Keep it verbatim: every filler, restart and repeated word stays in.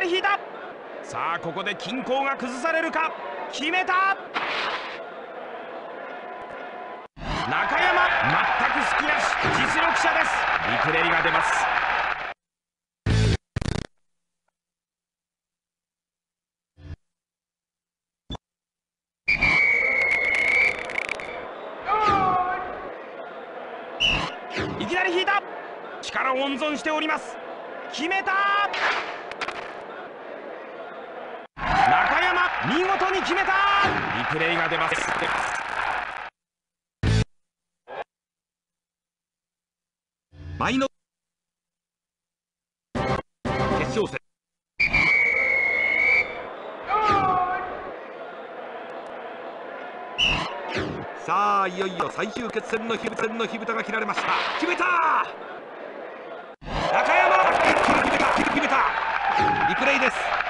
り引いた。さあここで均衡が崩されるか。決めた。中山、全く隙なし、実力者です。リプレイが出ます。いきなり引いた。力を温存しております。決めた。中山、見事に決めた。リプレイが出ます。舞の決勝戦。さあいよいよ最終決戦の火ぶたの火蓋が切られました。決めた。中山決めた決めた。リプレイです。